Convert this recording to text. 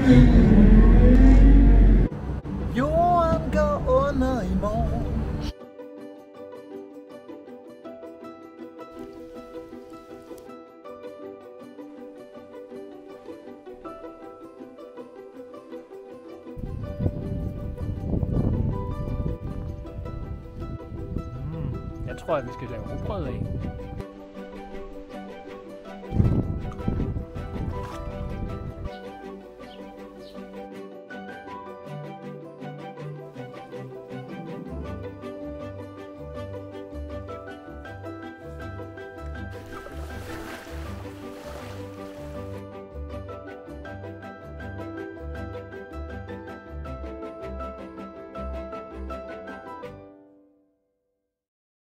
Jorden går under i morgen. Jeg tror, at vi skal lave rugbrød af.